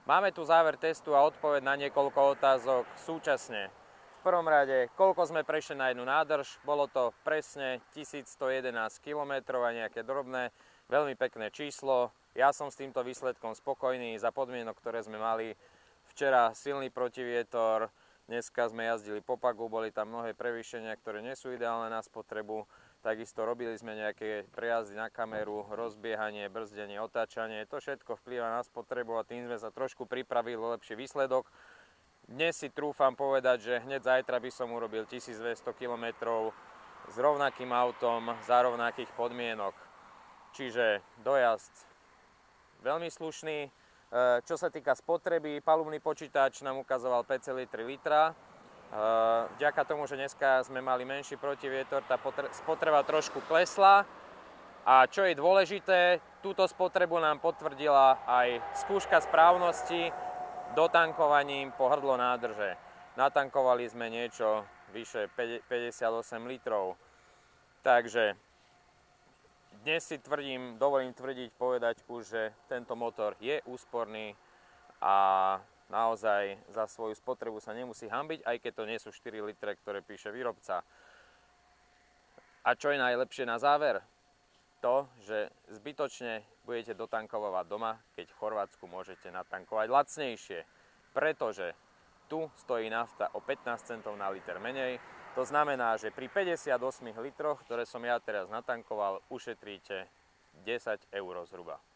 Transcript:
Máme tu záver testu a odpoveď na niekoľko otázok súčasne. V prvom rade, koľko sme prešli na jednu nádrž, bolo to presne 1111 km a nejaké drobné, veľmi pekné číslo. Ja som s týmto výsledkom spokojný za podmienok, ktoré sme mali. Včera silný protivietor, dneska sme jazdili po Pagu, boli tam mnohé prevýšenia, ktoré nie sú ideálne na spotrebu. Takisto robili sme nejaké prejazdy na kameru, rozbiehanie, brzdenie, otáčanie. To všetko vplýva na spotrebu a tým sme sa trošku pripravili o lepší výsledok. Dnes si trúfam povedať, že hneď zajtra by som urobil 1200 km s rovnakým autom za rovnakých podmienok. Čiže dojazd veľmi slušný. Čo sa týka spotreby, palubný počítač nám ukazoval 5,3 litra. Vďaka tomu, že dneska sme mali menší protivietor, tá spotreba trošku klesla. A čo je dôležité, túto spotrebu nám potvrdila aj skúška správnosti dotankovaním po hrdlo nádrže. Natankovali sme niečo vyše 58 litrov. Takže dnes si dovolím tvrdiť, povedať už, že tento motor je úsporný a naozaj za svoju spotrebu sa nemusí hanbiť, aj keď to nie sú 4 litre, ktoré píše výrobca. A čo je najlepšie na záver? To, že zbytočne budete dotankovať doma, keď v Chorvátsku môžete natankovať lacnejšie. Pretože tu stojí nafta o 15 centov na liter menej. To znamená, že pri 58 litroch, ktoré som ja teraz natankoval, ušetríte 10 eur zhruba.